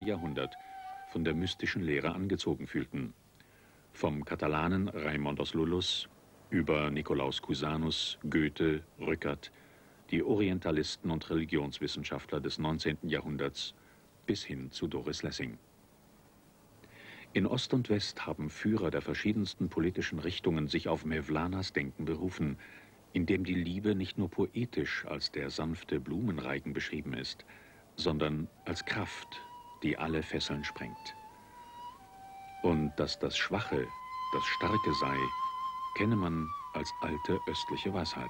Jahrhundert von der mystischen Lehre angezogen fühlten. Vom Katalanen Raimondos Lullus über Nikolaus Cusanus, Goethe, Rückert, die Orientalisten und Religionswissenschaftler des 19. Jahrhunderts bis hin zu Doris Lessing. In Ost und West haben Führer der verschiedensten politischen Richtungen sich auf Mevlanas Denken berufen, in dem die Liebe nicht nur poetisch als der sanfte Blumenreigen beschrieben ist, sondern als Kraft, die alle Fesseln sprengt. Und dass das Schwache das Starke sei, kenne man als alte östliche Weisheit.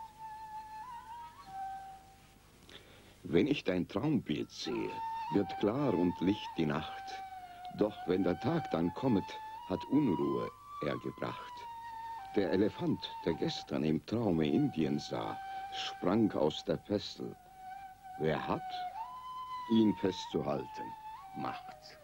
Wenn ich dein Traumbild sehe, wird klar und licht die Nacht. Doch wenn der Tag dann kommet, hat Unruhe er gebracht. Der Elefant, der gestern im Traume Indien sah, sprang aus der Fessel. Wer hat, ihn festzuhalten, macht's.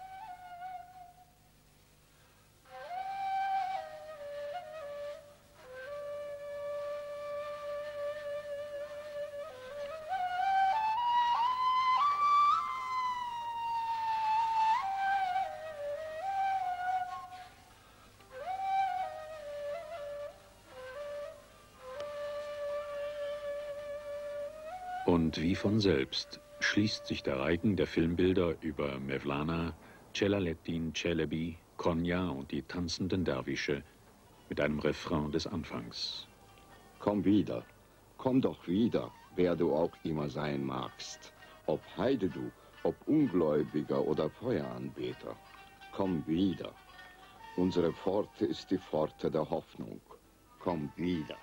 Und wie von selbst schließt sich der Reigen der Filmbilder über Mevlana, Celaleddin Celebi, Konya und die tanzenden Derwische mit einem Refrain des Anfangs. Komm wieder, komm doch wieder, wer du auch immer sein magst. Ob Heide du, ob Ungläubiger oder Feueranbeter. Komm wieder. Unsere Pforte ist die Pforte der Hoffnung. Komm wieder.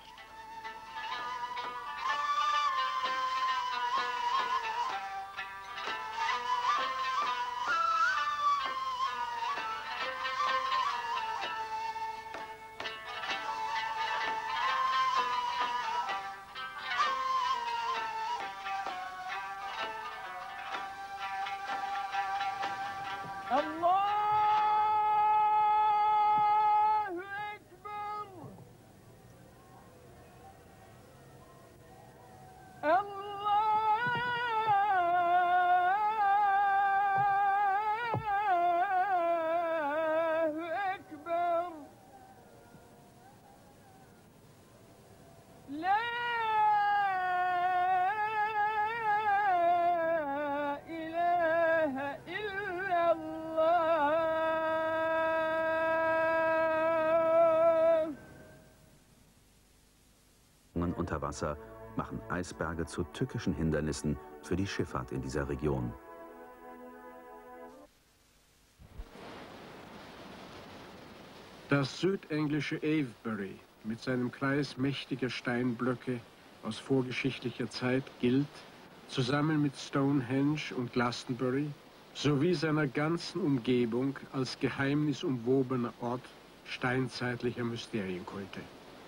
Unter Wasser machen Eisberge zu tückischen Hindernissen für die Schifffahrt in dieser Region. Das südenglische Avebury mit seinem Kreis mächtiger Steinblöcke aus vorgeschichtlicher Zeit gilt, zusammen mit Stonehenge und Glastonbury, sowie seiner ganzen Umgebung als geheimnisumwobener Ort steinzeitlicher Mysterienkulte.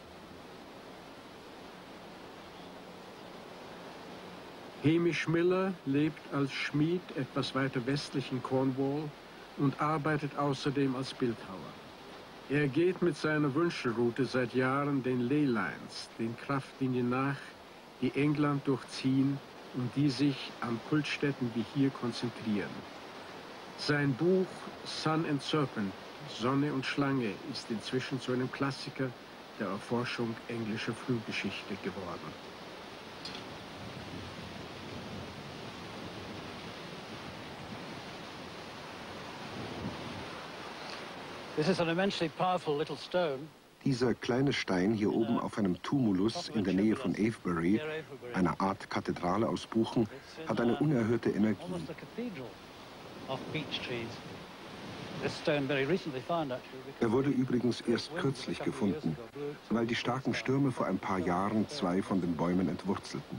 Hamish Miller lebt als Schmied etwas weiter westlich in Cornwall und arbeitet außerdem als Bildhauer. Er geht mit seiner Wünschelroute seit Jahren den Ley Lines, den Kraftlinien nach, die England durchziehen und die sich an Kultstätten wie hier konzentrieren. Sein Buch Sun and Serpent, Sonne und Schlange, ist inzwischen zu einem Klassiker der Erforschung englischer Frühgeschichte geworden. Dieser kleine Stein hier oben auf einem Tumulus in der Nähe von Avebury, einer Art Kathedrale aus Buchen, hat eine unerhörte Energie. Er wurde übrigens erst kürzlich gefunden, weil die starken Stürme vor ein paar Jahren zwei von den Bäumen entwurzelten.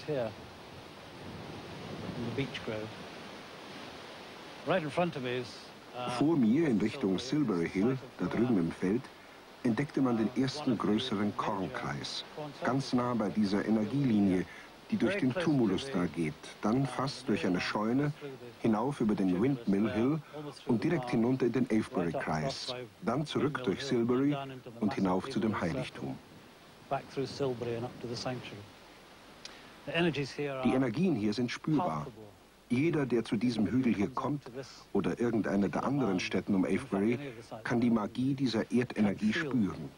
Vor mir in Richtung Silbury Hill, da drüben im Feld, entdeckte man den ersten größeren Kornkreis, ganz nah bei dieser Energielinie, die durch den Tumulus da geht, dann fast durch eine Scheune, hinauf über den Windmill Hill und direkt hinunter in den Avebury-Kreis, dann zurück durch Silbury und hinauf zu dem Heiligtum. Die Energien hier sind spürbar. Jeder, der zu diesem Hügel hier kommt oder irgendeine der anderen Städten um Avebury, kann die Magie dieser Erdenergie spüren.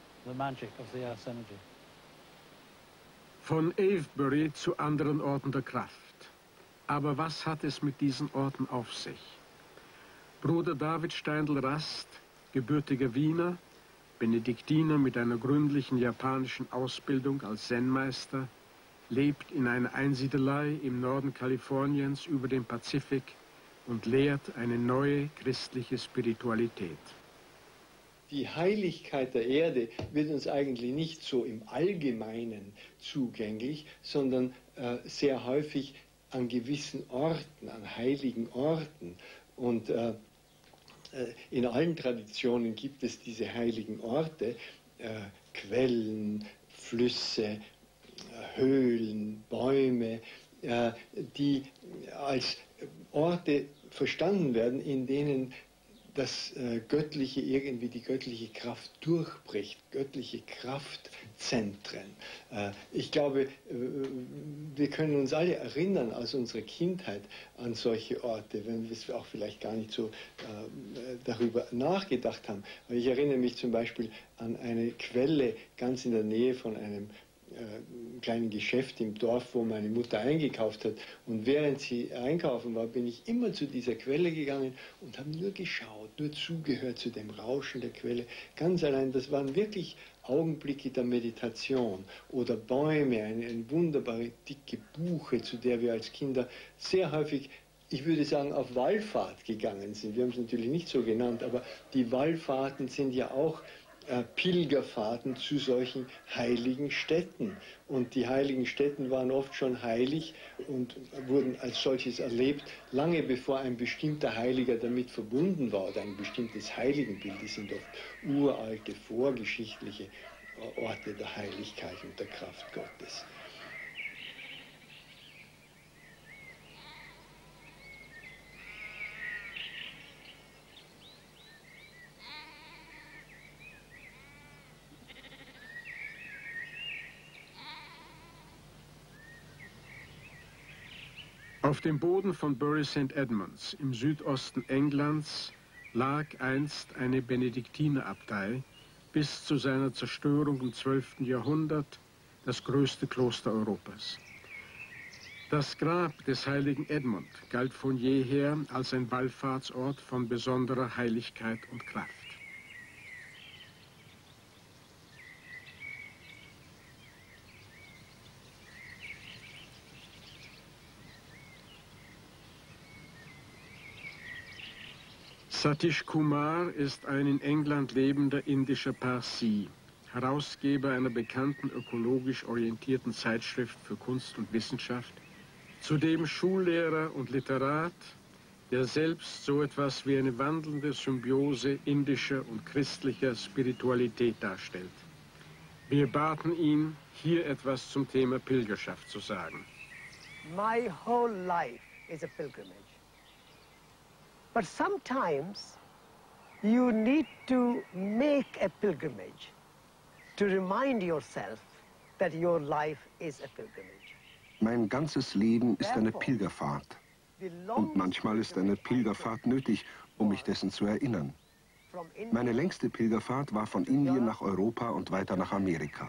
Von Avebury zu anderen Orten der Kraft. Aber was hat es mit diesen Orten auf sich? Bruder David Steindl-Rast, gebürtiger Wiener, Benediktiner mit einer gründlichen japanischen Ausbildung als Zen-Meister, lebt in einer Einsiedelei im Norden Kaliforniens über dem Pazifik und lehrt eine neue christliche Spiritualität. Die Heiligkeit der Erde wird uns eigentlich nicht so im Allgemeinen zugänglich, sondern sehr häufig an gewissen Orten, an heiligen Orten. Und in allen Traditionen gibt es diese heiligen Orte, Quellen, Flüsse, Höhlen, Bäume, die als Orte verstanden werden, in denen das Göttliche irgendwie die göttliche Kraft durchbricht, göttliche Kraftzentren. Ich glaube, wir können uns alle erinnern aus unserer Kindheit an solche Orte, wenn wir es auch vielleicht gar nicht so darüber nachgedacht haben. Aber ich erinnere mich zum Beispiel an eine Quelle ganz in der Nähe von einem kleinen Geschäft im Dorf, wo meine Mutter eingekauft hat. Und während sie einkaufen war, bin ich immer zu dieser Quelle gegangen und habe nur geschaut, nur zugehört zu dem Rauschen der Quelle. Ganz allein, das waren wirklich Augenblicke der Meditation. Oder Bäume, eine wunderbare dicke Buche, zu der wir als Kinder sehr häufig, ich würde sagen, auf Wallfahrt gegangen sind. Wir haben es natürlich nicht so genannt, aber die Wallfahrten sind ja auch Pilgerfahrten zu solchen heiligen Städten. Und die heiligen Städten waren oft schon heilig und wurden als solches erlebt, lange bevor ein bestimmter Heiliger damit verbunden war oder ein bestimmtes Heiligenbild. Das sind oft uralte, vorgeschichtliche Orte der Heiligkeit und der Kraft Gottes. Auf dem Boden von Bury St. Edmunds im Südosten Englands lag einst eine Benediktinerabtei, bis zu seiner Zerstörung im 12. Jahrhundert das größte Kloster Europas. Das Grab des heiligen Edmund galt von jeher als ein Wallfahrtsort von besonderer Heiligkeit und Kraft. Satish Kumar ist ein in England lebender indischer Parsi, Herausgeber einer bekannten ökologisch orientierten Zeitschrift für Kunst und Wissenschaft, zudem Schullehrer und Literat, der selbst so etwas wie eine wandelnde Symbiose indischer und christlicher Spiritualität darstellt. Wir baten ihn, hier etwas zum Thema Pilgerschaft zu sagen. My whole life is a pilgrimage. But sometimes you need to make a pilgrimage to remind yourself that your life is a pilgrimage. Mein ganzes Leben ist eine Pilgerfahrt. Und manchmal ist eine Pilgerfahrt nötig, um mich dessen zu erinnern. Meine längste Pilgerfahrt war von Indien nach Europa und weiter nach Amerika.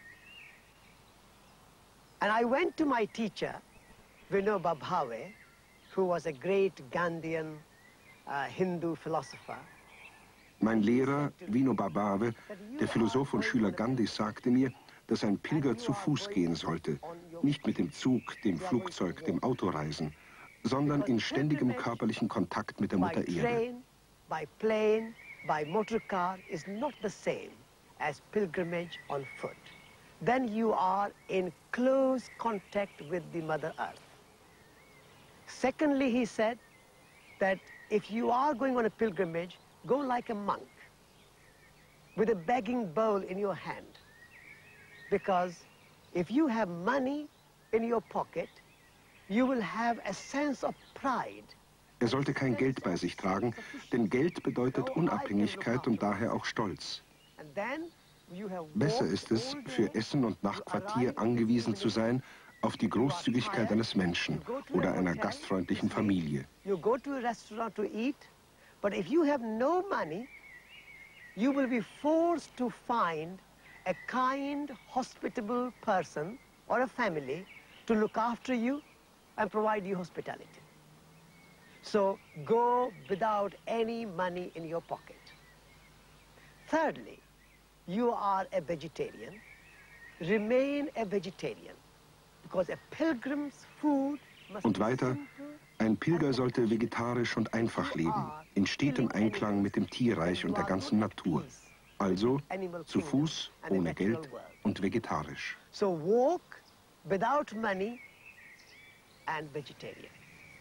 And I went to my teacher, Vinoba Bhave, who was a great Gandhian Hindu philosopher. Mein Lehrer, Vinoba Bhave, der Philosoph und Schüler Gandhis, sagte mir, dass ein Pilger zu Fuß gehen sollte, nicht mit dem Zug, dem Flugzeug, dem Auto reisen, sondern in ständigem körperlichen Kontakt mit der Mutter Erde. By plane, by motorcar is not the same as pilgrimage on foot. Then you are in close contact with the Mother Earth. Secondly, he said that if you are going on a pilgrimage, go like a monk with a begging bowl in your hand. Because if you have money in your pocket, you will have a sense of pride. Er sollte kein Geld bei sich tragen, denn Geld bedeutet Unabhängigkeit und daher auch Stolz. Besser ist es, für Essen und Nachtquartier angewiesen zu sein, auf die Großzügigkeit eines Menschen oder einer gastfreundlichen Familie. You go to a restaurant to eat, but if you have no money, you will be forced to find a kind, hospitable person or a family to look after you and provide you hospitality. So go without any money in your pocket. Thirdly, you are a vegetarian. Remain a vegetarian, because a pilgrim's food must Und weiter, ein Pilger sollte vegetarisch und einfach leben, in stetem Einklang mit dem Tierreich und der ganzen Natur. Also zu Fuß, ohne Geld und vegetarisch. So walk without money and vegetarian.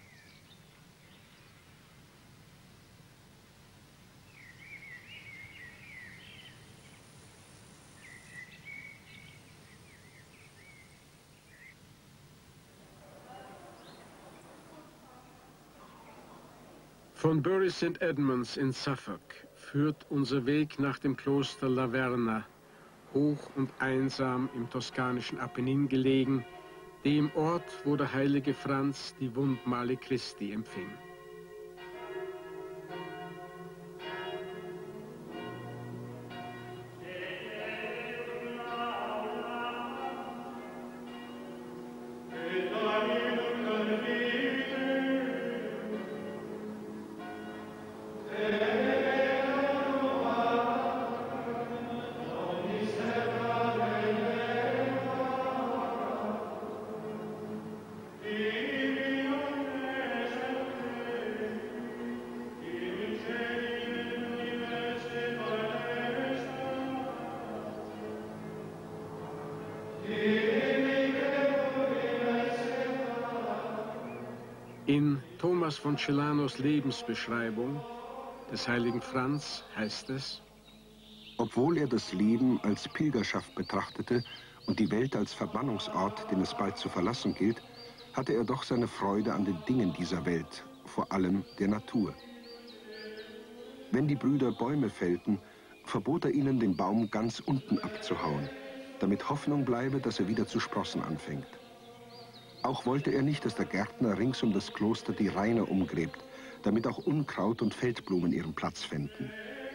Von Bury St. Edmunds in Suffolk führt unser Weg nach dem Kloster Laverna, hoch und einsam im toskanischen Apennin gelegen, dem Ort, wo der heilige Franz die Wundmale Christi empfing. In Thomas von Celanos Lebensbeschreibung des heiligen Franz heißt es: Obwohl er das Leben als Pilgerschaft betrachtete und die Welt als Verbannungsort, den es bald zu verlassen gilt, hatte er doch seine Freude an den Dingen dieser Welt, vor allem der Natur. Wenn die Brüder Bäume fällten, verbot er ihnen, den Baum ganz unten abzuhauen, damit Hoffnung bleibe, dass er wieder zu sprossen anfängt. Auch wollte er nicht, dass der Gärtner rings um das Kloster die Raine umgräbt, damit auch Unkraut und Feldblumen ihren Platz fänden.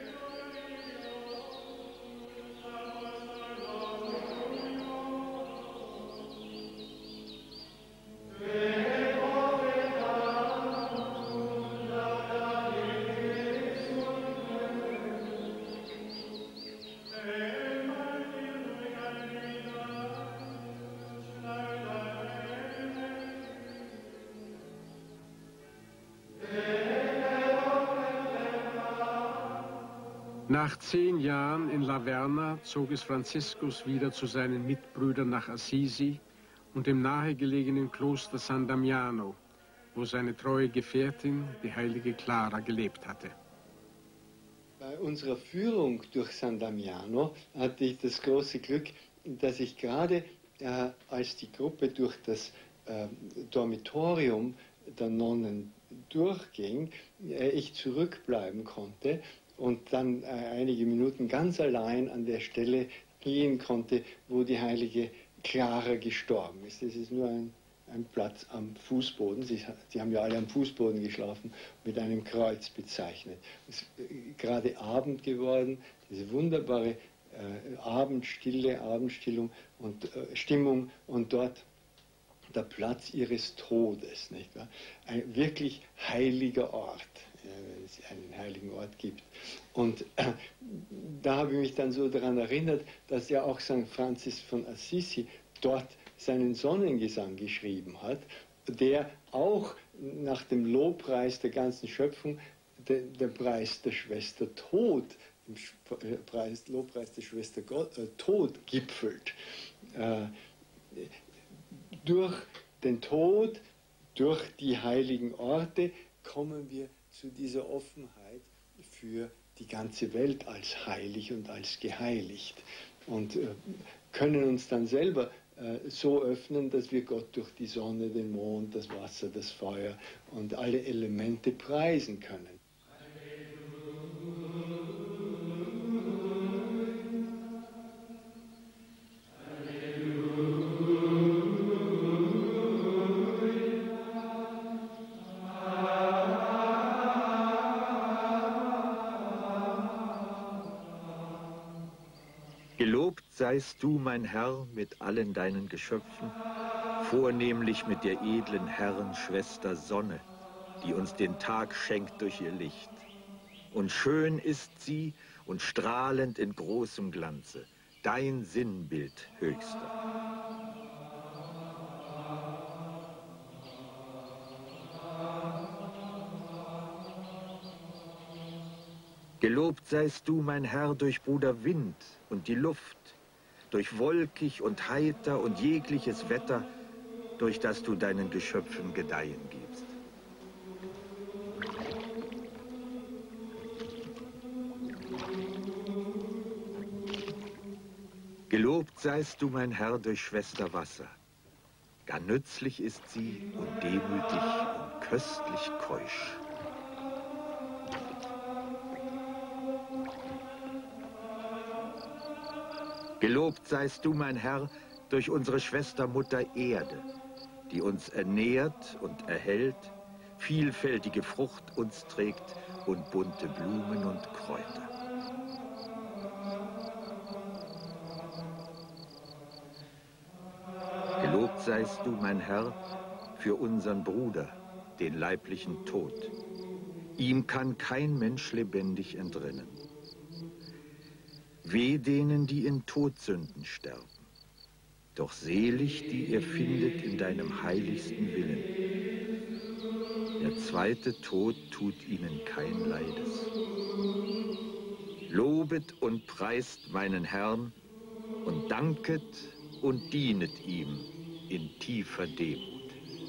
Nach 10 Jahren in Laverna zog es Franziskus wieder zu seinen Mitbrüdern nach Assisi und dem nahegelegenen Kloster San Damiano, wo seine treue Gefährtin, die heilige Clara, gelebt hatte. Bei unserer Führung durch San Damiano hatte ich das große Glück, dass ich gerade als die Gruppe durch das Dormitorium der Nonnen durchging, ich zurückbleiben konnte und dann einige Minuten ganz allein an der Stelle gehen konnte, wo die heilige Clara gestorben ist. Das ist nur ein Platz am Fußboden. Sie haben ja alle am Fußboden geschlafen, mit einem Kreuz bezeichnet. Es ist gerade Abend geworden, diese wunderbare Abendstillung und Stimmung, und dort der Platz ihres Todes, nicht wahr? Ein wirklich heiliger Ort, wenn es einen heiligen Ort gibt. Und da habe ich mich dann so daran erinnert, dass ja auch St. Franzis von Assisi dort seinen Sonnengesang geschrieben hat, der auch nach dem Lobpreis der ganzen Schöpfung der Preis der Schwester Tod, Lobpreis der Schwester Tod gipfelt. Durch den Tod, durch die heiligen Orte kommen wir zu dieser Offenheit für die ganze Welt als heilig und als geheiligt und können uns dann selber so öffnen, dass wir Gott durch die Sonne, den Mond, das Wasser, das Feuer und alle Elemente preisen können. Gelobt seist du, mein Herr, mit allen deinen Geschöpfen, vornehmlich mit der edlen Herrenschwester Sonne, die uns den Tag schenkt durch ihr Licht. Und schön ist sie und strahlend in großem Glanze, dein Sinnbild höchster. Gelobt seist du, mein Herr, durch Bruder Wind und die Luft, durch wolkig und heiter und jegliches Wetter, durch das du deinen Geschöpfen Gedeihen gibst. Gelobt seist du, mein Herr, durch Schwester Wasser. Gar nützlich ist sie und demütig und köstlich keusch. Gelobt seist du, mein Herr, durch unsere Schwester Mutter Erde, die uns ernährt und erhält, vielfältige Frucht uns trägt und bunte Blumen und Kräuter. Gelobt seist du, mein Herr, für unseren Bruder, den leiblichen Tod. Ihm kann kein Mensch lebendig entrinnen. Weh denen, die in Todsünden sterben, doch selig, die ihr findet in deinem heiligsten Willen. Der zweite Tod tut ihnen kein Leides. Lobet und preist meinen Herrn und danket und dienet ihm in tiefer Demut.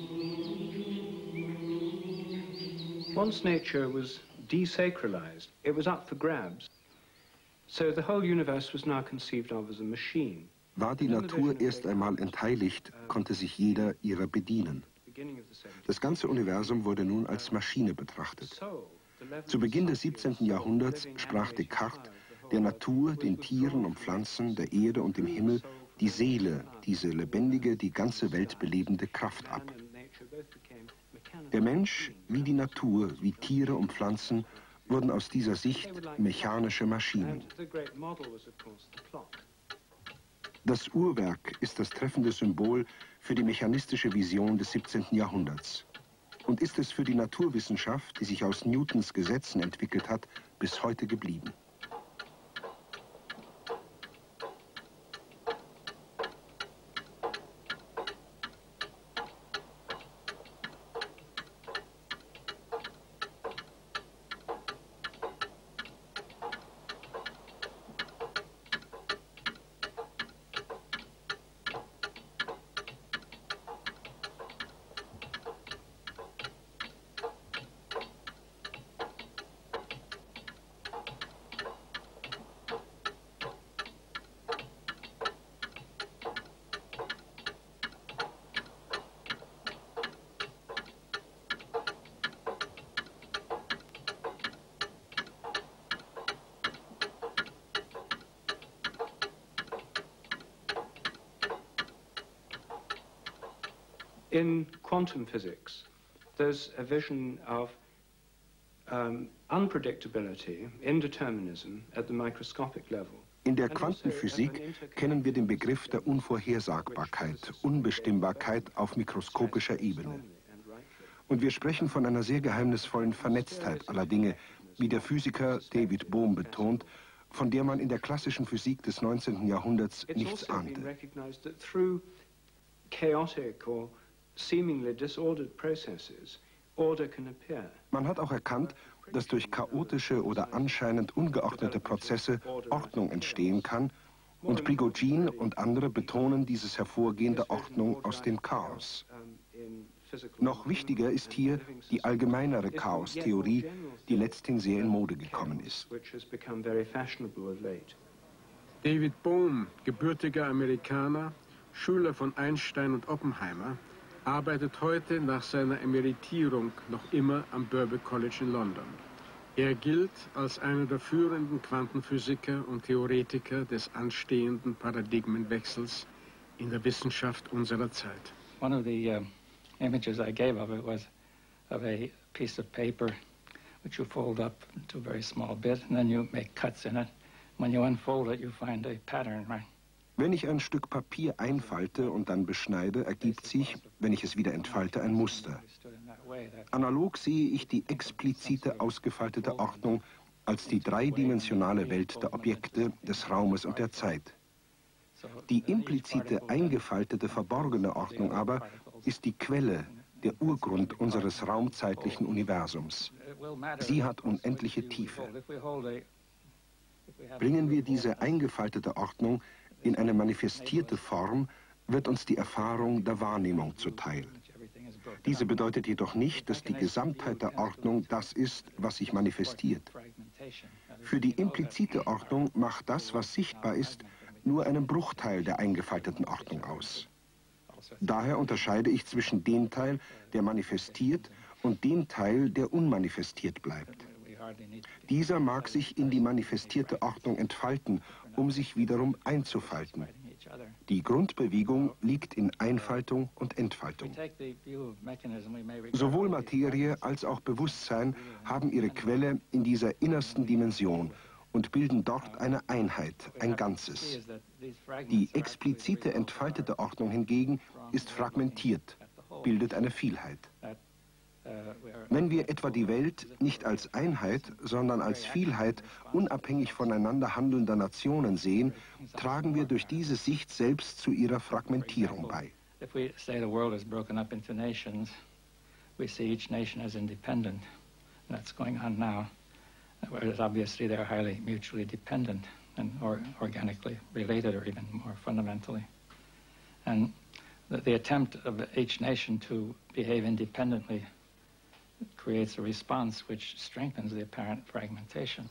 Once nature was desacralized, it was up for grabs. So the whole universe was now conceived of as a machine. War die Natur erst einmal entheiligt, konnte sich jeder ihrer bedienen. Das ganze Universum wurde nun als Maschine betrachtet. Zu Beginn des 17. Jahrhunderts sprach Descartes der Natur, den Tieren und Pflanzen, der Erde und dem Himmel die Seele, diese lebendige, die ganze Welt belebende Kraft ab. Der Mensch, wie die Natur, wie Tiere und Pflanzen, wurden aus dieser Sicht mechanische Maschinen. Das Uhrwerk ist das treffende Symbol für die mechanistische Vision des 17. Jahrhunderts und ist es für die Naturwissenschaft, die sich aus Newtons Gesetzen entwickelt hat, bis heute geblieben. In quantum physics, there's a vision of unpredictability, indeterminism at the microscopic level. In der Quantenphysik kennen wir den Begriff der Unvorhersagbarkeit, Unbestimmbarkeit auf mikroskopischer Ebene. Und wir sprechen von einer sehr geheimnisvollen Vernetztheit aller Dinge, wie der Physiker David Bohm betont, von der man in der klassischen Physik des 19. Jahrhunderts nichts ahnte. Man hat auch erkannt, dass durch chaotische oder anscheinend ungeordnete Prozesse Ordnung entstehen kann, und Prigogine und andere betonen dieses Hervorgehen der Ordnung aus dem Chaos. Noch wichtiger ist hier die allgemeinere Chaostheorie, die letzthin sehr in Mode gekommen ist. David Bohm, gebürtiger Amerikaner, Schüler von Einstein und Oppenheimer, arbeitet heute nach seiner Emeritierung noch immer am Birkbeck College in London. Er gilt als einer der führenden Quantenphysiker und Theoretiker des anstehenden Paradigmenwechsels in der Wissenschaft unserer Zeit. One of the images I gave of it was of a piece of paper which you fold up into a very small bit, and then you make cuts in it, When you unfold it, you find a pattern, right? Wenn ich ein Stück Papier einfalte und dann beschneide, ergibt sich, wenn ich es wieder entfalte, ein Muster. Analog sehe ich die explizite ausgefaltete Ordnung als die dreidimensionale Welt der Objekte, des Raumes und der Zeit. Die implizite eingefaltete verborgene Ordnung aber ist die Quelle, der Urgrund unseres raumzeitlichen Universums. Sie hat unendliche Tiefe. Bringen wir diese eingefaltete Ordnung in eine manifestierte Form, wird uns die Erfahrung der Wahrnehmung zuteil. Diese bedeutet jedoch nicht, dass die Gesamtheit der Ordnung das ist, was sich manifestiert. Für die implizite Ordnung macht das, was sichtbar ist, nur einen Bruchteil der eingefalteten Ordnung aus. Daher unterscheide ich zwischen dem Teil, der manifestiert, und dem Teil, der unmanifestiert bleibt. Dieser mag sich in die manifestierte Ordnung entfalten, um sich wiederum einzufalten. Die Grundbewegung liegt in Einfaltung und Entfaltung. Sowohl Materie als auch Bewusstsein haben ihre Quelle in dieser innersten Dimension und bilden dort eine Einheit, ein Ganzes. Die explizite entfaltete Ordnung hingegen ist fragmentiert, bildet eine Vielheit. Wenn wir etwa die Welt nicht als Einheit, sondern als Vielheit unabhängig voneinander handelnder Nationen sehen, tragen wir durch diese Sicht selbst zu ihrer Fragmentierung bei. If we say the world is broken up into nations, we see each nation as independent. And that's going on now. Whereas obviously they're highly mutually dependent and organically related, or even more fundamentally. And the attempt of each nation to behave independently creates a response which strengthens the apparent fragmentation.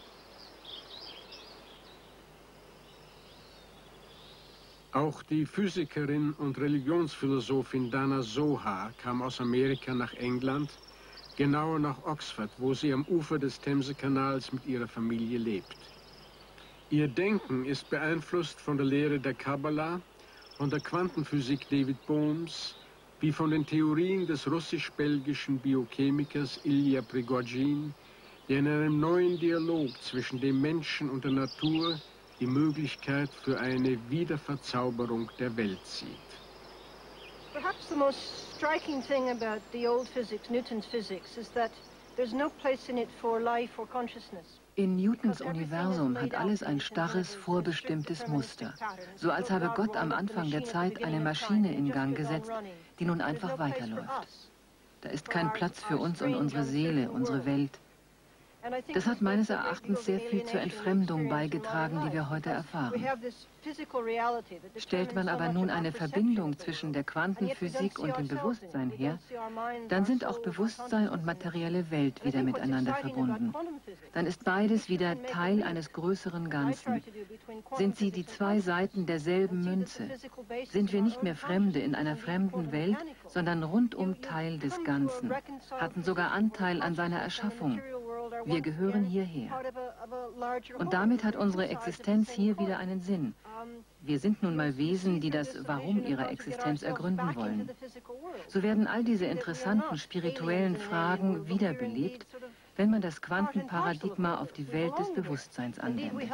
Auch die Physikerin und Religionsphilosophin Dana Zohar kam aus Amerika nach England, genauer nach Oxford, wo sie am Ufer des Themsekanals mit ihrer Familie lebt. Ihr Denken ist beeinflusst von der Lehre der Kabbala, von der Quantenphysik David Bohms, wie von den Theorien des russisch-belgischen Biochemikers Ilya Prigogine, der in einem neuen Dialog zwischen dem Menschen und der Natur die Möglichkeit für eine Wiederverzauberung der Welt sieht. Perhaps the most striking thing about the old physics, Newton's physics, is that there's no place in it for life or consciousness. In Newtons Universum hat alles ein starres, vorbestimmtes Muster. So als habe Gott am Anfang der Zeit eine Maschine in Gang gesetzt, die nun einfach weiterläuft. Da ist kein Platz für uns und unsere Seele, unsere Welt. Das hat meines Erachtens sehr viel zur Entfremdung beigetragen, die wir heute erfahren. Stellt man aber nun eine Verbindung zwischen der Quantenphysik und dem Bewusstsein her, dann sind auch Bewusstsein und materielle Welt wieder miteinander verbunden. Dann ist beides wieder Teil eines größeren Ganzen. Sind sie die zwei Seiten derselben Münze? Sind wir nicht mehr Fremde in einer fremden Welt, sondern rundum Teil des Ganzen, hatten sogar Anteil an seiner Erschaffung. Wir gehören hierher. Und damit hat unsere Existenz hier wieder einen Sinn. Wir sind nun mal Wesen, die das Warum ihrer Existenz ergründen wollen. So werden all diese interessanten spirituellen Fragen wiederbelebt, wenn man das Quantenparadigma auf die Welt des Bewusstseins anwendet.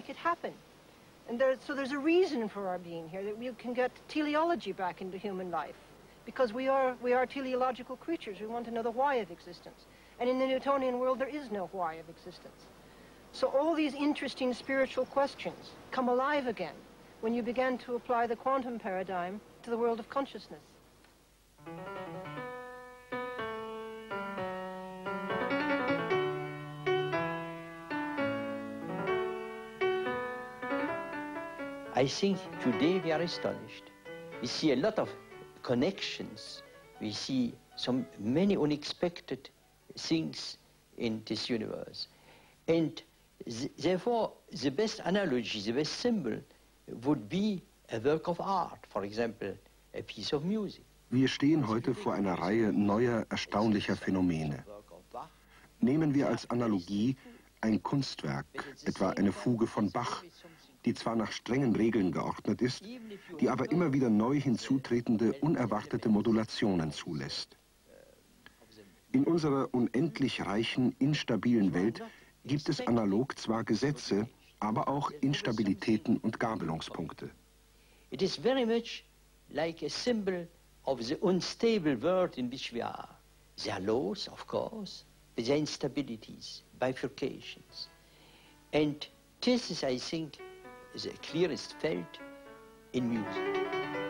So there's a reason for our being here, that we can get teleology back into human life. Because we are teleological creatures. We want to know the why of existence. And in the Newtonian world, there is no why of existence. So all these interesting spiritual questions come alive again when you begin to apply the quantum paradigm to the world of consciousness. I think today we are astonished. We see a lot of connections. We see so many unexpected things in this universe. And therefore, the best analogy, the best symbol would be a work of art, for example, a piece of music. Wir stehen heute vor einer Reihe neuer, erstaunlicher Phänomene. Nehmen wir als Analogie ein Kunstwerk, etwa eine Fuge von Bach, die zwar nach strengen Regeln geordnet ist, die aber immer wieder neu hinzutretende, unerwartete Modulationen zulässt. In unserer unendlich reichen, instabilen Welt gibt es analog zwar Gesetze, aber auch Instabilitäten und Gabelungspunkte. It is very much like a symbol of the unstable world in which we are. There are laws, of course, but there are instabilities, bifurcations. And this is, I think, the clearest felt in music.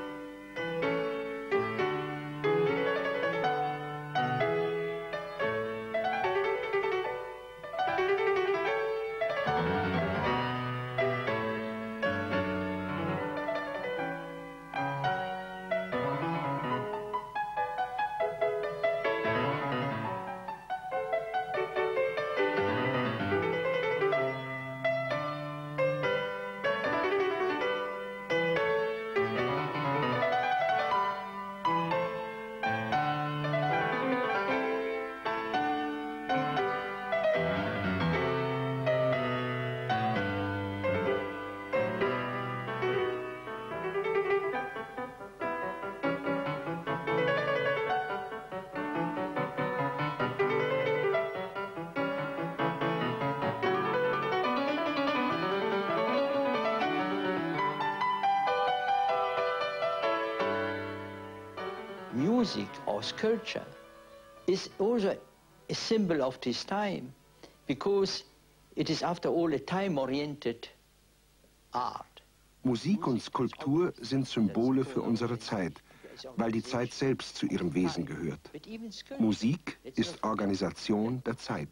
Music or sculpture is also a symbol of this time because it is after all a time-oriented art. Musik und Skulptur sind Symbole für unsere Zeit, weil die Zeit selbst zu ihrem Wesen gehört. Musik ist Organisation der Zeit.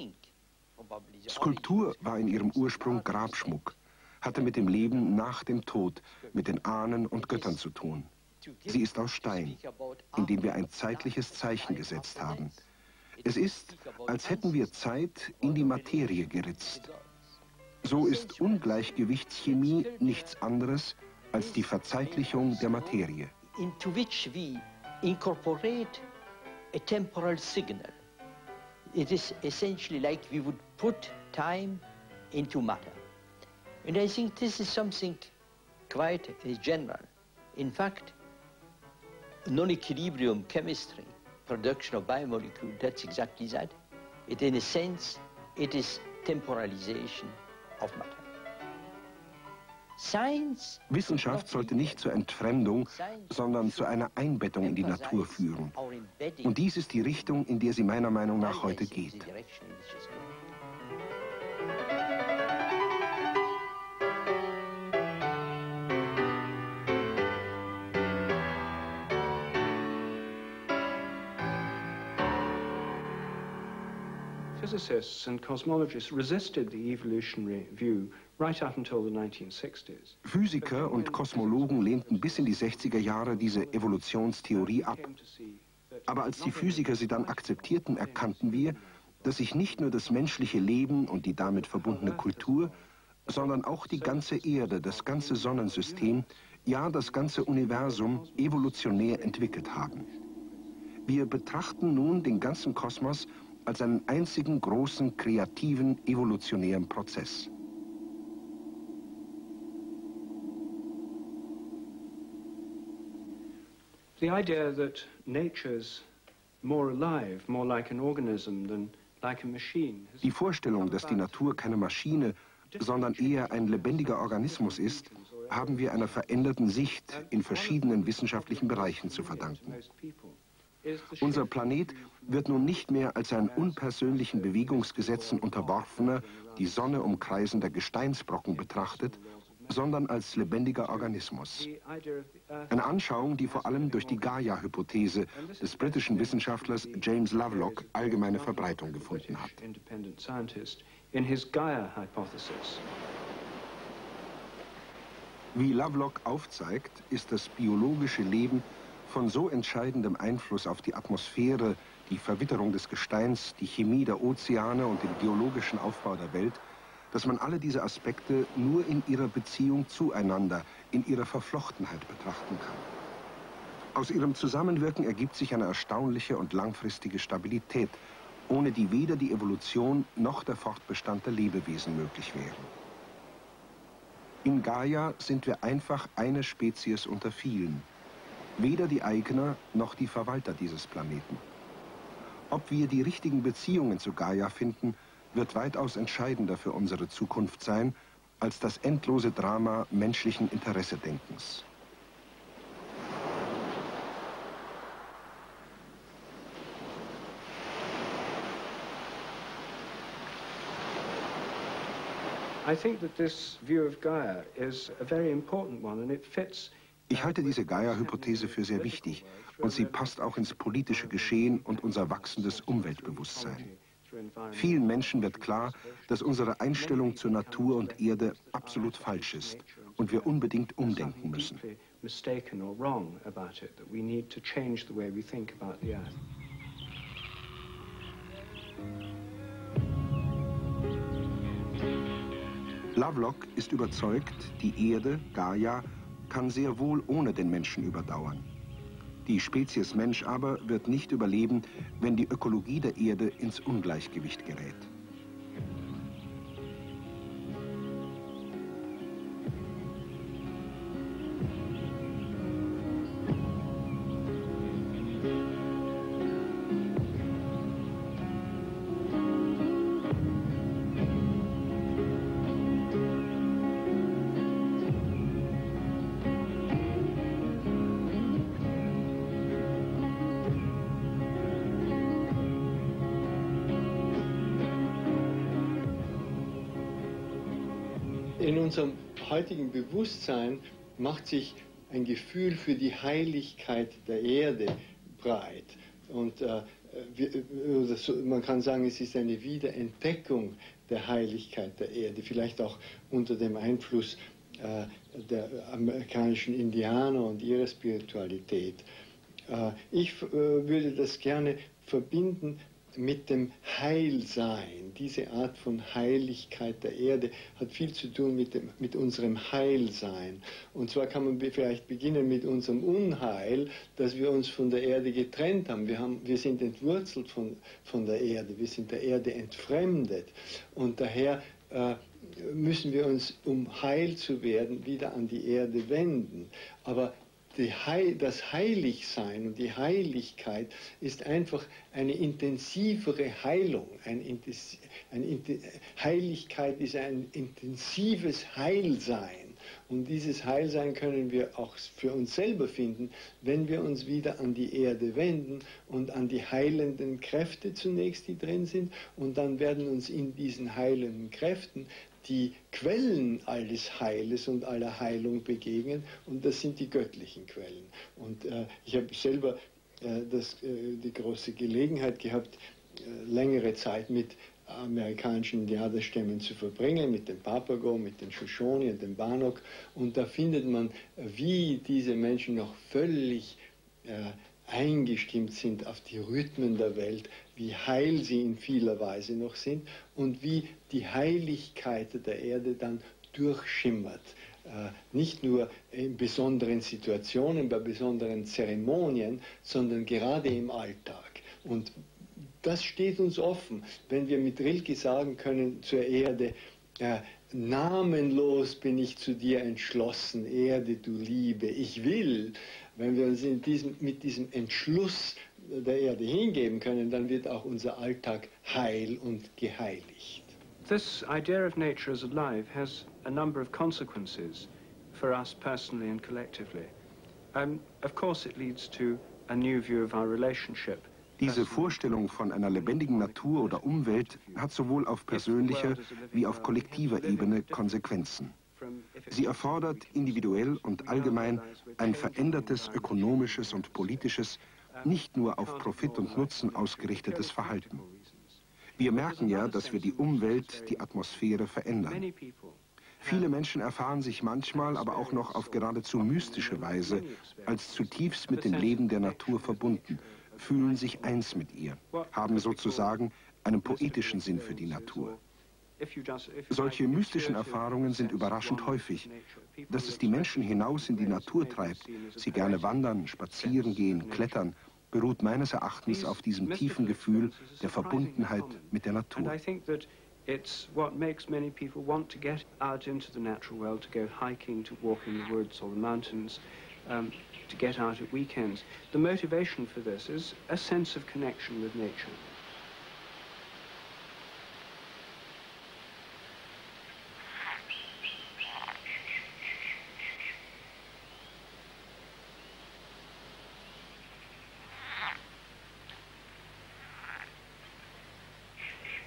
Skulptur war in ihrem Ursprung Grabschmuck, hatte mit dem Leben nach dem Tod, mit den Ahnen und Göttern zu tun. Sie ist aus Stein, in dem wir ein zeitliches Zeichen gesetzt haben. Es ist, als hätten wir Zeit in die Materie geritzt. So ist Ungleichgewichtschemie nichts anderes als die Verzeitlichung der Materie. Into which we incorporate a temporal signal. It is essentially like we would put time into matter. And I think this is something quite general. In fact, non-equilibrium chemistry, production of biomolecules, that's exactly that. In a sense, it is temporalization of matter. Wissenschaft sollte nicht zur Entfremdung, sondern zu einer Einbettung in die Natur führen. Und dies ist die Richtung, in der sie meiner Meinung nach heute geht. Physicists and cosmologists resisted the evolutionary view right up until the 1960s. Physiker und Kosmologen lehnten bis in die 60er Jahre diese Evolutionstheorie ab. Aber als die Physiker sie dann akzeptierten, erkannten wir, dass sich nicht nur das menschliche Leben und die damit verbundene Kultur, sondern auch die ganze Erde, das ganze Sonnensystem, ja das ganze Universum evolutionär entwickelt haben. Wir betrachten nun den ganzen Kosmos als einen einzigen großen, kreativen, evolutionären Prozess. The idea that nature's more alive, more like an organism than like a machine. Die Vorstellung, dass die Natur keine Maschine, sondern eher ein lebendiger Organismus ist, haben wir einer veränderten Sicht in verschiedenen wissenschaftlichen Bereichen zu verdanken. Unser Planet wird nun nicht mehr als ein unpersönlichen Bewegungsgesetzen unterworfener, die Sonne umkreisender Gesteinsbrocken betrachtet, sondern als lebendiger Organismus. Eine Anschauung, die vor allem durch die Gaia-Hypothese des britischen Wissenschaftlers James Lovelock allgemeine Verbreitung gefunden hat. Wie Lovelock aufzeigt, ist das biologische Leben von so entscheidendem Einfluss auf die Atmosphäre, die Verwitterung des Gesteins, die Chemie der Ozeane und den geologischen Aufbau der Welt, dass man alle diese Aspekte nur in ihrer Beziehung zueinander, in ihrer Verflochtenheit betrachten kann. Aus ihrem Zusammenwirken ergibt sich eine erstaunliche und langfristige Stabilität, ohne die weder die Evolution noch der Fortbestand der Lebewesen möglich wären. In Gaia sind wir einfach eine Spezies unter vielen. Weder die Eigner noch die Verwalter dieses Planeten. Ob wir die richtigen Beziehungen zu Gaia finden, wird weitaus entscheidender für unsere Zukunft sein, als das endlose Drama menschlichen Interessedenkens. Ich halte diese Gaia-Hypothese für sehr wichtig und sie passt auch ins politische Geschehen und unser wachsendes Umweltbewusstsein. Vielen Menschen wird klar, dass unsere Einstellung zur Natur und Erde absolut falsch ist und wir unbedingt umdenken müssen. Lovelock ist überzeugt, die Erde, Gaia, kann sehr wohl ohne den Menschen überdauern. Die Spezies Mensch aber wird nicht überleben, wenn die Ökologie der Erde ins Ungleichgewicht gerät. In unserem heutigen Bewusstsein macht sich ein Gefühl für die Heiligkeit der Erde breit. Und man kann sagen, es ist eine Wiederentdeckung der Heiligkeit der Erde, vielleicht auch unter dem Einfluss der amerikanischen Indianer und ihrer Spiritualität. Ich würde das gerne verbinden mit dem Heilsein. Diese Art von Heiligkeit der Erde hat viel zu tun mit unserem Heilsein. Und zwar kann man vielleicht beginnen mit unserem Unheil, dass wir uns von der Erde getrennt haben. Wir sind entwurzelt von der Erde, wir sind der Erde entfremdet. Und daher müssen wir uns, um heil zu werden, wieder an die Erde wenden. Aber das Heiligsein und die Heiligkeit ist einfach eine intensivere Heilung. Heiligkeit ist ein intensives Heilsein. Und dieses Heilsein können wir auch für uns selber finden, wenn wir uns wieder an die Erde wenden und an die heilenden Kräfte zunächst, die drin sind. Und dann werden uns in diesen heilenden Kräften die Quellen alles Heiles und aller Heilung begegnen, und das sind die göttlichen Quellen. Und ich habe selber die große Gelegenheit gehabt, längere Zeit mit amerikanischen Indianerstämmen zu verbringen, mit dem Papago, mit den Shoshone und dem Bannock, und da findet man, wie diese Menschen noch völlig eingestimmt sind auf die Rhythmen der Welt, wie heil sie in vieler Weise noch sind und wie die Heiligkeit der Erde dann durchschimmert. Nicht nur in besonderen Situationen, bei besonderen Zeremonien, sondern gerade im Alltag. Und das steht uns offen, wenn wir mit Rilke sagen können zur Erde: namenlos bin ich zu dir entschlossen, Erde, du Liebe, ich will. Wenn wir uns mit diesem Entschluss der Erde hingeben können, dann wird auch unser Alltag heil und geheiligt. This idea of nature as alive has a number of consequences for us personally and collectively. Of course it leads to a new view of our relationship. Diese Vorstellung von einer lebendigen Natur oder Umwelt hat sowohl auf persönlicher wie auf kollektiver Ebene Konsequenzen. Sie erfordert individuell und allgemein ein verändertes ökonomisches und politisches, nicht nur auf Profit und Nutzen ausgerichtetes Verhalten. Wir merken ja, dass wir die Umwelt, die Atmosphäre verändern. Viele Menschen erfahren sich manchmal aber auch noch auf geradezu mystische Weise als zutiefst mit dem Leben der Natur verbunden, fühlen sich eins mit ihr, haben sozusagen einen poetischen Sinn für die Natur. Solche mystischen Erfahrungen sind überraschend häufig. Dass es die Menschen hinaus in die Natur treibt, sie gerne wandern, spazieren gehen, klettern, beruht meines Erachtens auf diesem tiefen Gefühl der Verbundenheit mit der Natur. It's what makes many people want to get out into the natural world, to go hiking, to walk in the woods or the mountains, to get out at weekends. The motivation for this is a sense of connection with nature.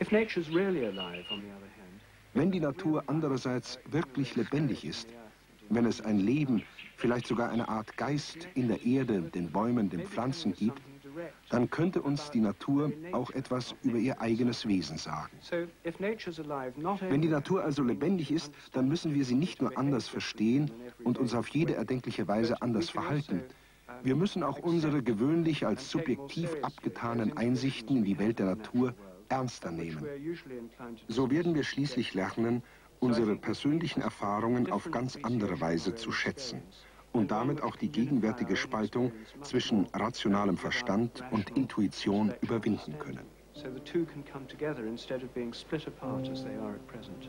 If nature's really alive, on the other hand, Wenn die Natur andererseits wirklich lebendig ist, wenn es ein Leben, vielleicht sogar eine Art Geist in der Erde, den Bäumen, den Pflanzen gibt, dann könnte uns die Natur auch etwas über ihr eigenes Wesen sagen. Wenn die Natur also lebendig ist, dann müssen wir sie nicht nur anders verstehen und uns auf jede erdenkliche Weise anders verhalten. Wir müssen auch unsere gewöhnlich als subjektiv abgetanen Einsichten in die Welt der Natur ernster nehmen. So werden wir schließlich lernen, unsere persönlichen Erfahrungen auf ganz andere Weise zu schätzen und damit auch die gegenwärtige Spaltung zwischen rationalem Verstand und Intuition überwinden können. So the two can come together instead of being split apart as they are at present.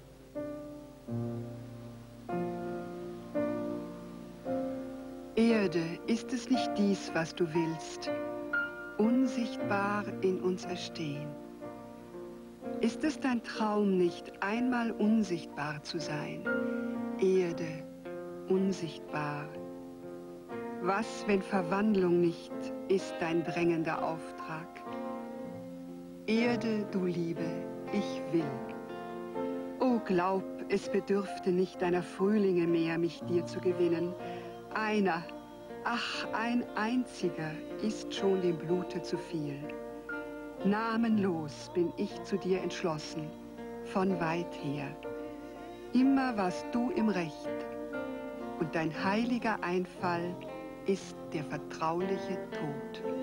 Erde, ist es nicht dies, was du willst, unsichtbar in uns erstehen? Ist es dein Traum nicht, einmal unsichtbar zu sein? Erde, unsichtbar. Was, wenn Verwandlung nicht ist dein drängender Auftrag? Erde, du Liebe, ich will. O glaub, es bedürfte nicht deiner Frühlinge mehr, mich dir zu gewinnen. Einer, ach, ein einziger ist schon dem Blute zu viel. Namenlos bin ich zu dir entschlossen, von weit her. Immer warst du im Recht, und dein heiliger Einfall ist der vertrauliche Tod.